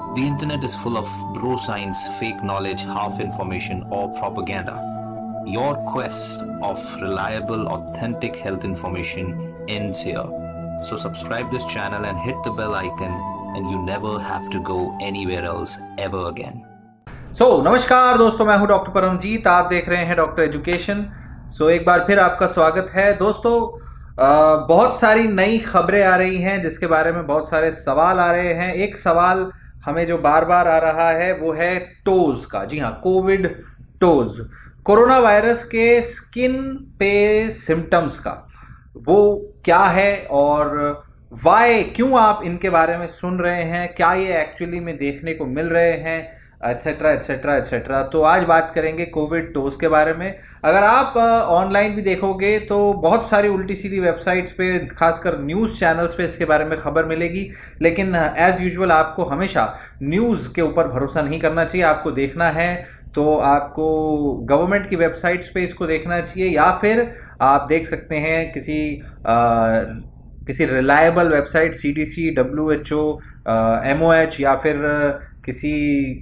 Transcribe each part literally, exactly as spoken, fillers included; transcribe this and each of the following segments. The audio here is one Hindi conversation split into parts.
The internet is full of bro science, fake knowledge, half information, or propaganda. Your quest of reliable, authentic health information ends here. So subscribe this channel and hit the bell icon, and you never have to go anywhere else ever again. So so, नमस्कार दोस्तों, मैं हूं डॉक्टर परमजीत। आप देख रहे हैं डॉक्टर एजुकेशन। सो so, एक बार फिर आपका स्वागत है दोस्तों। आ, बहुत सारी नई खबरें आ रही हैं जिसके बारे में बहुत सारे सवाल आ रहे हैं। एक सवाल हमें जो बार बार आ रहा है वो है टोज का। जी हाँ, कोविड टोज, कोरोना वायरस के स्किन पे सिम्टम्स का वो क्या है और वाई, क्यों आप इनके बारे में सुन रहे हैं, क्या ये एक्चुअली में देखने को मिल रहे हैं, एट्सेट्रा एट्सेट्रा एट्सेट्रा। तो आज बात करेंगे कोविड टोज के बारे में। अगर आप ऑनलाइन भी देखोगे तो बहुत सारी उल्टी सीधी वेबसाइट्स पे, खासकर न्यूज़ चैनल्स पे इसके बारे में खबर मिलेगी, लेकिन एज यूजुअल आपको हमेशा न्यूज़ के ऊपर भरोसा नहीं करना चाहिए। आपको देखना है तो आपको गवर्नमेंट की वेबसाइट्स पे इसको देखना चाहिए, या फिर आप देख सकते हैं किसी आ, किसी reliable website, C D C, W H O, M O H, या फिर किसी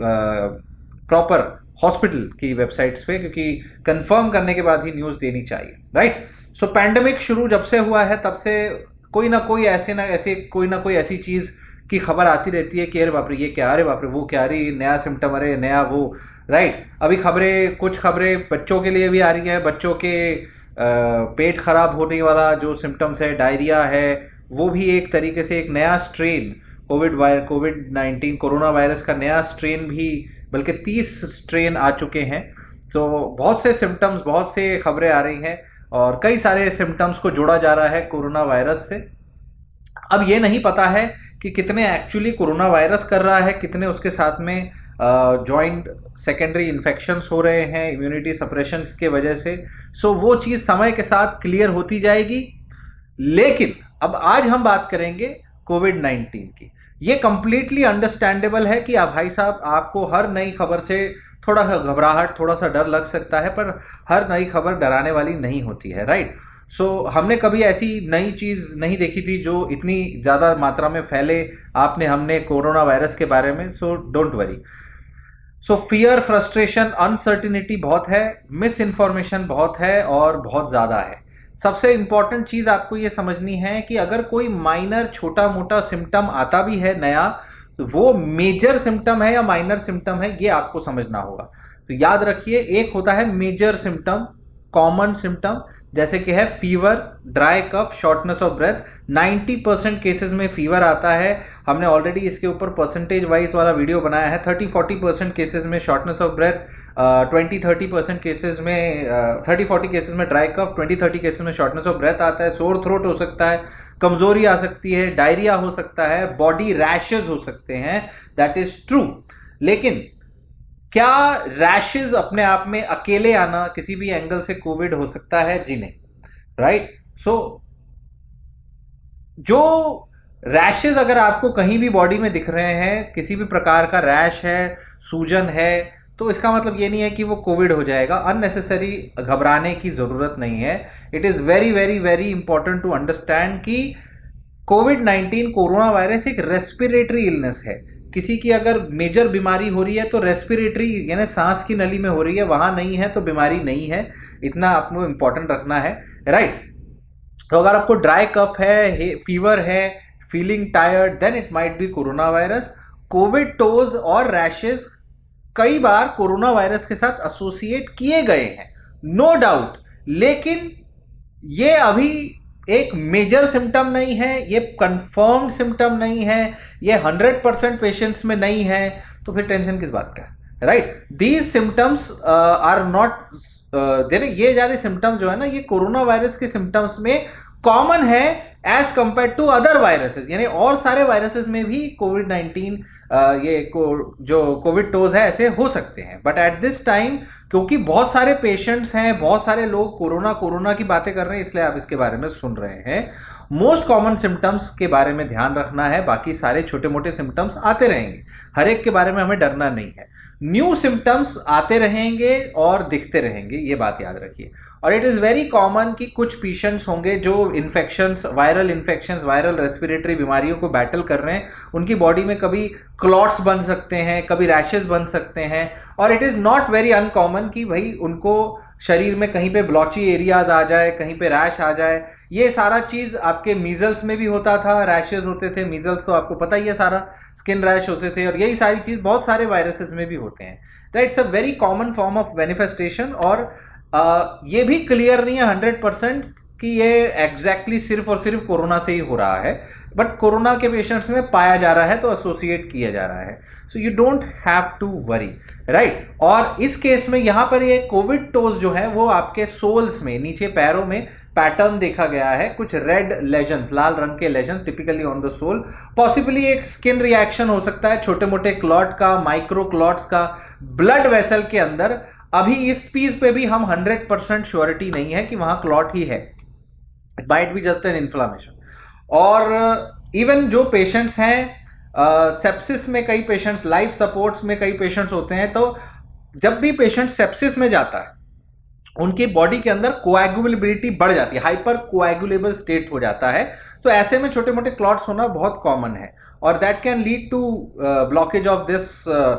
प्रॉपर हॉस्पिटल की वेबसाइट्स पे, क्योंकि कंफर्म करने के बाद ही न्यूज़ देनी चाहिए, राइट। सो पैंडेमिक शुरू जब से हुआ है तब से कोई ना कोई ऐसे ना ऐसे कोई ना कोई ऐसी चीज़ की खबर आती रहती है कि अरे बाप रे ये क्या, अरे बाप रे वो क्या, अरे नया सिम्टम, अरे नया वो, राइट। अभी खबरें, कुछ खबरें बच्चों के लिए भी आ रही हैं। बच्चों के आ, पेट खराब होने वाला जो सिम्टम्स है, डायरिया है, वो भी एक तरीके से एक नया strain, COVID virus COVID nineteen corona virus का नया स्ट्रेन भी, बल्कि तीस स्ट्रेन आ चुके हैं। तो बहुत से सिम्टम्स, बहुत से खबरें आ रही हैं और कई सारे सिम्टम्स को जोड़ा जा रहा है कोरोना वायरस से। अब ये नहीं पता है कि कितने एक्चुअली कोरोना वायरस कर रहा है, कितने उसके साथ में जॉइंट सेकेंडरी इन्फेक्शंस हो रहे हैं इम्यूनिटी सप्रेशंस के वजह से। सो वो चीज़ समय के साथ क्लियर होती जाएगी। लेकिन अब आज हम बात करेंगे कोविड नाइन्टीन की। ये कंप्लीटली अंडरस्टैंडेबल है कि आप भाई साहब, आपको हर नई खबर से थोड़ा सा घबराहट, थोड़ा सा डर लग सकता है, पर हर नई खबर डराने वाली नहीं होती है, राइट। सो so, हमने कभी ऐसी नई चीज़ नहीं देखी थी जो इतनी ज़्यादा मात्रा में फैले आपने हमने कोरोना वायरस के बारे में। So don't worry. So fear, frustration, uncertainty बहुत है, मिस इन्फॉर्मेशन बहुत है और बहुत ज़्यादा है। सबसे इंपॉर्टेंट चीज़ आपको ये समझनी है कि अगर कोई माइनर छोटा मोटा सिम्टम आता भी है नया, तो वो मेजर सिम्टम है या माइनर सिम्टम है, ये आपको समझना होगा। तो याद रखिए, एक होता है मेजर सिम्टम, कॉमन सिम्टम, जैसे कि है fever, dry cough, shortness of breath. नब्बे परसेंट केसेस में फीवर आता है। हमने ऑलरेडी इसके ऊपर परसेंटेज वाइज वाला वीडियो बनाया है। तीस चालीस परसेंट केसेस में शॉर्टनेस ऑफ ब्रेथ, बीस तीस परसेंट केसेस में, तीस चालीस केसेस में ड्राई कफ, बीस तीस केसेस में शॉर्टनेस ऑफ ब्रेथ आता है। सोर थ्रोट हो सकता है, कमजोरी आ सकती है, डायरिया हो सकता है, बॉडी रैशेज हो सकते हैं। That is true. लेकिन क्या रैशेज अपने आप में अकेले आना किसी भी एंगल से कोविड हो सकता है? जी नहीं, राइट। सो जो रैशेज अगर आपको कहीं भी बॉडी में दिख रहे हैं, किसी भी प्रकार का रैश है, सूजन है, तो इसका मतलब ये नहीं है कि वो कोविड हो जाएगा। अननेसेसरी घबराने की जरूरत नहीं है। It is very very very important to understand कि कोविड नाइन्टीन कोरोना वायरस एक रेस्पिरेटरी इलनेस है। किसी की अगर मेजर बीमारी हो रही है तो रेस्पिरेटरी यानी सांस की नली में हो रही है, वहां नहीं है तो बीमारी नहीं है। इतना आपको इंपॉर्टेंट रखना है, राइट। तो अगर आपको ड्राई कफ है, फीवर है, feeling tired, then it might be corona virus. COVID toes और रैशेज कई बार कोरोना वायरस के साथ एसोसिएट किए गए हैं, नो डाउट, लेकिन ये अभी एक मेजर सिम्टम नहीं है, ये कंफर्म्ड सिम्टम नहीं है, ये हंड्रेड परसेंट पेशेंट्स में नहीं है। तो फिर टेंशन किस बात का, right. These symptoms are not, ये सारे सिम्टम्स जो है ना, ये कोरोना वायरस के सिम्टम्स में कॉमन है as compare to other viruses. यानी और सारे वायरसेस में भी कोविड नाइन्टीन ये को, जो कोविड टोज है ऐसे हो सकते हैं। बट एट दिस टाइम, क्योंकि बहुत सारे पेशेंट्स हैं, बहुत सारे लोग कोरोना कोरोना की बातें कर रहे हैं, इसलिए आप इसके बारे में सुन रहे हैं। मोस्ट कॉमन सिम्टम्स के बारे में ध्यान रखना है, बाकी सारे छोटे मोटे सिम्टम्स आते रहेंगे, हर एक के बारे में हमें डरना नहीं है। न्यू सिम्टम्स आते रहेंगे और दिखते रहेंगे, ये बात याद रखिए। और इट इज़ वेरी कॉमन कि कुछ पेशेंट्स होंगे जो infections, viral infections, viral respiratory बीमारियों को बैटल कर रहे हैं, उनकी बॉडी में कभी क्लॉट्स बन सकते हैं, कभी रैशेस बन सकते हैं, और it is not very uncommon कि भाई उनको शरीर में कहीं पे ब्लॉची एरियाज आ जाए, कहीं पे रैश आ जाए। ये सारा चीज़ आपके मीजल्स में भी होता था, रैशेज होते थे। मीजल्स तो आपको पता ही है, सारा स्किन रैश होते थे, और यही सारी चीज़ बहुत सारे वायरसेस में भी होते हैं, right. It's a very common form of manifestation, और आ, ये भी क्लियर नहीं है हंड्रेड परसेंट कि ये एग्जैक्टली सिर्फ और सिर्फ कोरोना से ही हो रहा है, बट कोरोना के पेशेंट्स में पाया जा रहा है तो एसोसिएट किया जा रहा है। So you don't have to worry, right. और इस केस में यहाँ पर ये कोविड टोज जो है वो आपके सोल्स में, नीचे पैरों में पैटर्न देखा गया है, कुछ रेड लेजन्स, लाल रंग के lesion typically on the sole. Possibly एक स्किन रिएक्शन हो सकता है, छोटे मोटे क्लॉट का, माइक्रो क्लॉट्स का ब्लड वेसल के अंदर। अभी इस पीस पे भी हम हंड्रेड परसेंट श्योरिटी नहीं है कि वहां क्लॉट ही है, it might be just an inflammation. और इवन uh, जो पेशेंट्स हैं सेप्सिस uh, में, कई पेशेंट्स लाइफ सपोर्ट्स में कई पेशेंट्स होते हैं, तो जब भी पेशेंट सेप्सिस में जाता है उनकी बॉडी के अंदर कोएगुलेबिलिटी बढ़ जाती है, हाइपर कोएगुलेबल स्टेट हो जाता है। तो ऐसे में छोटे मोटे क्लॉट्स होना बहुत कॉमन है, और that can lead to blockage of this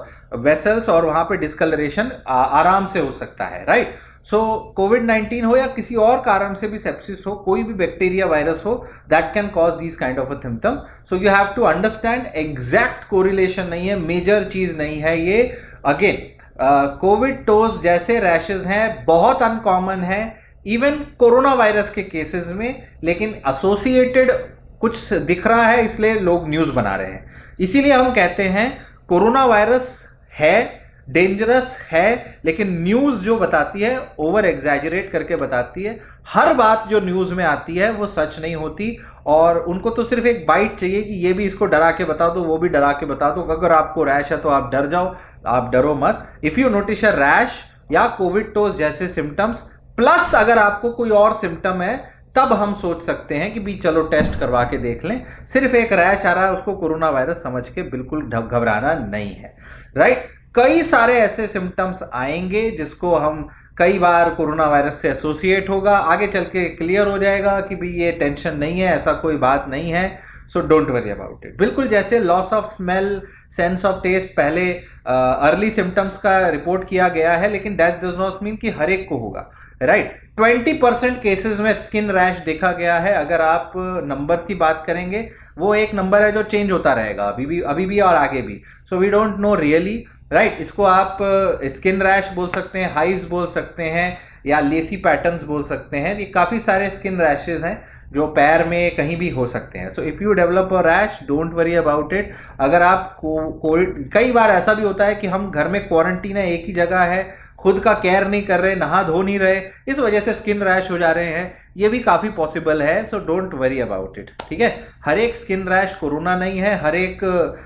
vessels, और वहां पे डिस्कलरेशन आराम से हो सकता है, राइट। सो कोविड नाइनटीन हो या किसी और कारण से भी सेप्सिस हो, कोई भी बैक्टीरिया वायरस हो, that can cause this kind of a symptom. So you have to understand, exact correlation नहीं है, मेजर चीज नहीं है ये। अगेन कोविड टोज जैसे रैशेज हैं बहुत अनकॉमन है इवन कोरोना वायरस के केसेस में, लेकिन एसोसिएटेड कुछ दिख रहा है इसलिए लोग न्यूज बना रहे हैं। इसीलिए हम कहते हैं कोरोना वायरस है, डेंजरस है, लेकिन न्यूज जो बताती है ओवर एग्जैजरेट करके बताती है। हर बात जो न्यूज में आती है वो सच नहीं होती, और उनको तो सिर्फ एक बाइट चाहिए कि ये भी इसको डरा के बता दो, वो भी डरा के बता दो। अगर आपको रैश है तो आप डर जाओ, आप डरो मत। If you notice a rash या कोविड टोज जैसे सिम्टम्स, प्लस अगर आपको कोई और सिम्टम है, तब हम सोच सकते हैं कि भी चलो टेस्ट करवा के देख लें। सिर्फ एक रैश आ रहा है उसको कोरोना वायरस समझ के बिल्कुल घबराना नहीं है, राइट। कई सारे ऐसे सिम्टम्स आएंगे जिसको हम कई बार कोरोना वायरस से एसोसिएट होगा, आगे चल के क्लियर हो जाएगा कि भी ये टेंशन नहीं है, ऐसा कोई बात नहीं है। So don't worry about it. बिल्कुल जैसे loss of smell, sense of taste पहले अर्ली सिम्टम्स का रिपोर्ट किया गया है, लेकिन दैट डज नॉट मीन कि हर एक को होगा, राइट। ट्वेंटी परसेंट केसेस में स्किन रैश देखा गया है। अगर आप नंबर्स की बात करेंगे, वो एक नंबर है जो चेंज होता रहेगा अभी भी अभी भी और आगे भी। So we don't know really, right. इसको आप स्किन रैश बोल सकते हैं, हाइव्स बोल सकते हैं, या लेसी पैटर्न्स बोल सकते हैं। ये काफ़ी सारे स्किन रैशेज हैं जो पैर में कहीं भी हो सकते हैं। So if you develop a rash, don't worry about it. अगर आप कोविड, कई बार ऐसा भी होता है कि हम घर में क्वारंटीन है, एक ही जगह है, खुद का केयर नहीं कर रहे, नहा धो नहीं रहे, इस वजह से स्किन रैश हो जा रहे हैं, ये भी काफ़ी पॉसिबल है। So don't worry about it, ठीक है। हर एक स्किन रैश कोरोना नहीं है, हर एक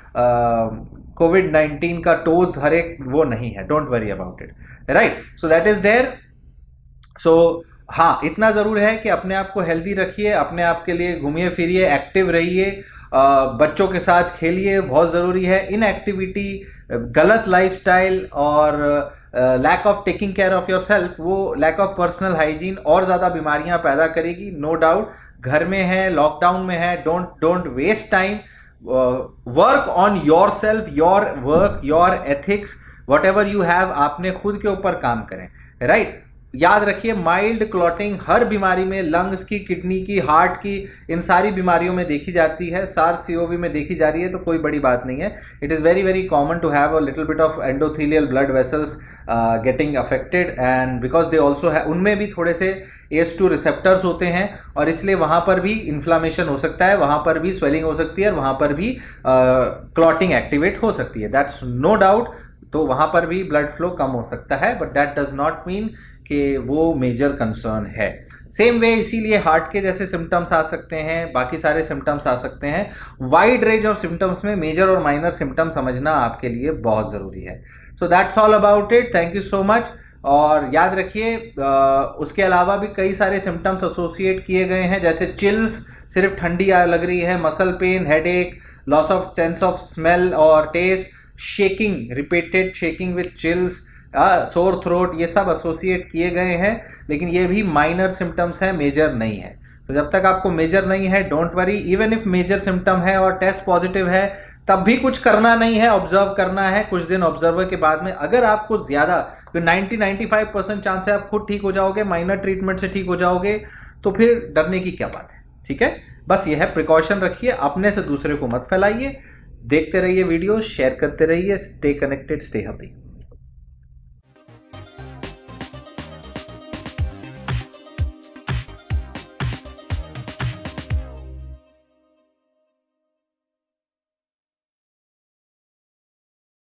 कोविड नाइनटीन का टोज हर एक वो नहीं है, don't worry about it, right. So that is there. So हाँ, इतना ज़रूर है कि अपने आप को हेल्दी रखिए, अपने आप के लिए घूमिए फिरिए, एक्टिव रहिए, बच्चों के साथ खेलिए, बहुत ज़रूरी है। इनएक्टिविटी, गलत लाइफस्टाइल और lack of taking care of yourself, वो लैक ऑफ पर्सनल हाइजीन और ज़्यादा बीमारियां पैदा करेगी, नो डाउट। घर में है, लॉकडाउन में है, don't don't waste time, work on yourself, your work, your ethics, whatever you have, आपने खुद के ऊपर काम करें, राइट right? याद रखिए, माइल्ड क्लॉटिंग हर बीमारी में, लंग्स की, किडनी की, हार्ट की, इन सारी बीमारियों में देखी जाती है। सार्स सीओवी में देखी जा रही है, तो कोई बड़ी बात नहीं है। It is very very common to have a little bit of endothelial blood vessels getting affected, and because they also है, उनमें भी थोड़े से एस टू रिसेप्टर्स होते हैं, और इसलिए वहाँ पर भी इन्फ्लामेशन हो सकता है, वहाँ पर भी स्वेलिंग हो सकती है, और वहाँ पर भी क्लॉटिंग uh, एक्टिवेट हो सकती है, दैट्स नो डाउट। तो वहाँ पर भी ब्लड फ्लो कम हो सकता है, but that does not mean कि वो मेजर कंसर्न है। सेम वे, इसीलिए हार्ट के जैसे सिम्टम्स आ सकते हैं, बाकी सारे सिम्टम्स आ सकते हैं। वाइड रेंज ऑफ सिम्टम्स में मेजर और माइनर सिम्टम्स समझना आपके लिए बहुत ज़रूरी है। So that's all about it, thank you so much. और याद रखिए, उसके अलावा भी कई सारे सिम्टम्स एसोसिएट किए गए हैं, जैसे चिल्स, सिर्फ ठंडी लग रही है, muscle pain, headache, loss of sense of smell और taste, shaking, repeated shaking with chills, sore throat, ये सब एसोसिएट किए गए हैं, लेकिन ये भी माइनर सिम्टम्स हैं, मेजर नहीं है। तो जब तक आपको मेजर नहीं है, don't worry. Even if major symptom है और टेस्ट पॉजिटिव है, तब भी कुछ करना नहीं है, ऑब्जर्व करना है। कुछ दिन ऑब्जर्वर के बाद में अगर आपको ज्यादा ninety ninety five percent chance है आप खुद ठीक हो जाओगे, माइनर ट्रीटमेंट से ठीक हो जाओगे, तो फिर डरने की क्या बात है। ठीक है, बस यह है, प्रिकॉशन रखिए, अपने से दूसरे को मत फैलाइए। देखते रहिए वीडियो, शेयर करते रहिए। Stay connected, stay happy.